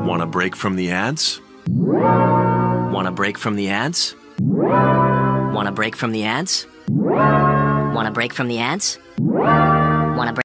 Want a break from the ads? Want a break from the ads? Want a break from the ads? Want a break from the ads? Want a break